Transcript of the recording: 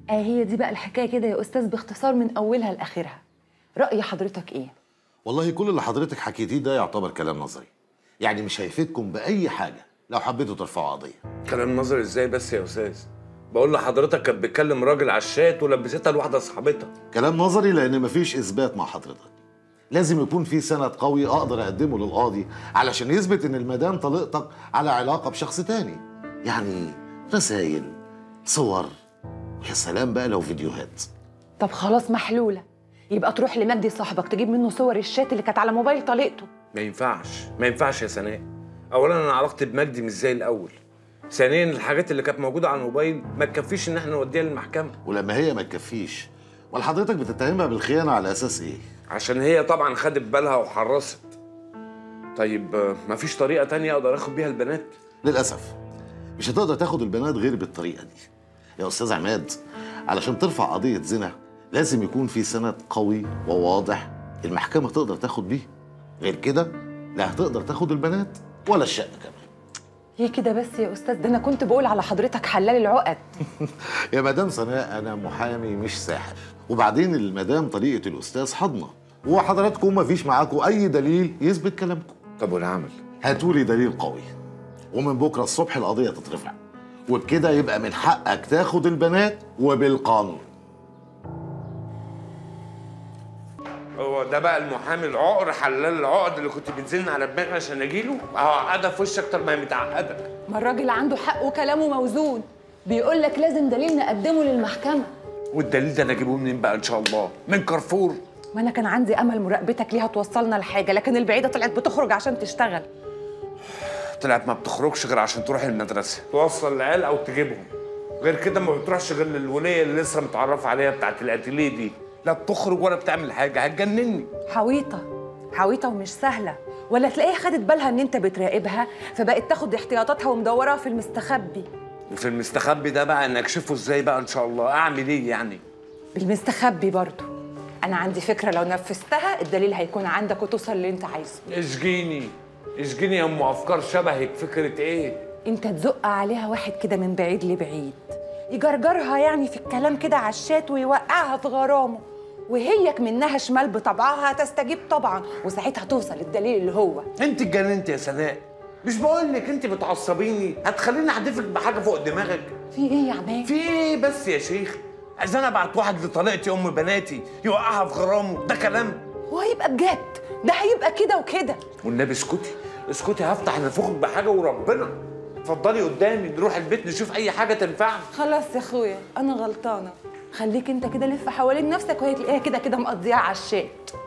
هي دي بقى الحكايه كده يا استاذ، باختصار من اولها لاخرها. راي حضرتك ايه؟ والله كل اللي حضرتك حكيتيه ده يعتبر كلام نظري، يعني مش هيفيدكم باي حاجه لو حبيتوا ترفعوا قضيه. كلام نظري ازاي بس يا استاذ؟ بقول لحضرتك كانت بتكلم راجل على الشات ولبستها لواحده صاحبتها. كلام نظري لان مفيش اثبات مع حضرتك. لازم يكون في سند قوي اقدر اقدمه للقاضي علشان يثبت ان المدام طليقتك على علاقه بشخص تاني، يعني رسائل، صور، يا سلام بقى لو فيديوهات. طب خلاص محلوله، يبقى تروح لمجدي صاحبك تجيب منه صور الشات اللي كانت على موبايل طليقته. ما ينفعش ما ينفعش يا سناء. اولا انا علاقتي بمجدي مش زي الاول. ثانيا الحاجات اللي كانت موجوده على الموبايل ما تكفيش ان احنا نوديها للمحكمه. ولما هي ما تكفيش، امال حضرتك بتتهمها بالخيانه على اساس ايه؟ عشان هي طبعا خدت بالها وحرصت. طيب مفيش طريقه تانية اقدر اخد بيها البنات؟ للاسف مش هتقدر تاخد البنات غير بالطريقه دي يا استاذ عماد. علشان ترفع قضيه زنا لازم يكون في سند قوي وواضح المحكمه تقدر تاخد بيه، غير كده لا هتقدر تاخد البنات ولا الشقه كمان. ليه كده بس يا استاذ؟ ده انا كنت بقول على حضرتك حلال العقد. يا مدام سناء انا محامي مش ساحر، وبعدين المدام طريقه الاستاذ حضنه، وحضراتكم ما فيش معاكم اي دليل يثبت كلامكم. طب والعمل؟ هاتولي دليل قوي، ومن بكره الصبح القضيه تترفع، وبكده يبقى من حقك تاخد البنات وبالقانون. هو ده بقى المحامي العقر حلال العقد اللي كنت بتزن على دماغي عشان اجيله؟ قاعده في وشك اكتر ما هي متعقده. ما الراجل عنده حق وكلامه موزون، بيقول لك لازم دليل نقدمه للمحكمه. والدليل ده انا اجيبه منين بقى ان شاء الله؟ من كارفور؟ ما انا كان عندي امل مراقبتك ليها توصلنا لحاجه، لكن البعيده طلعت بتخرج عشان تشتغل. طلعت ما بتخرجش غير عشان تروح المدرسه توصل العيال او تجيبهم، غير كده ما بتروحش غير للوليه اللي لسه متعرف عليها بتاعت الاتيليه دي. لا بتخرج ولا بتعمل حاجه، هتجنني. حويطه ومش سهله، ولا تلاقيها خدت بالها ان انت بتراقبها فبقت تاخد احتياطاتها ومدوراها في المستخبي. وفي المستخبي ده بقى نكشفه ازاي بقى ان شاء الله؟ اعمل ايه يعني؟ بالمستخبي برضه انا عندي فكره، لو نفذتها الدليل هيكون عندك وتوصل اللي انت عايزه. اشجيني يا ام افكار شبهك. فكره ايه؟ انت تزق عليها واحد كده من بعيد لبعيد، يجرجرها يعني في الكلام كده على الشات ويوقعها في غرامه، وهيك منها شمال بطبعها هتستجيب طبعا، وساعتها توصل الدليل اللي هو. انت اتجننت يا سناء. مش بقول لك انت بتعصبيني؟ هتخليني احدفك بحاجه فوق دماغك؟ في ايه يا عماد؟ في ايه بس يا شيخ؟ عايز انا ابعت واحد لطليقتي ام بناتي يوقعها في غرامه؟ ده كلام؟ هو هيبقى بجد؟ ده هيبقى كده وكده. والنبي اسكتي اسكتي، هفتح نفوخك بحاجه وربنا. اتفضلي قدامي نروح البيت نشوف اي حاجه تنفعنا. خلاص يا اخويا انا غلطانه، خليك انت كده لف حوالين نفسك وهي تلاقيها كده كده مقضيها على الشات.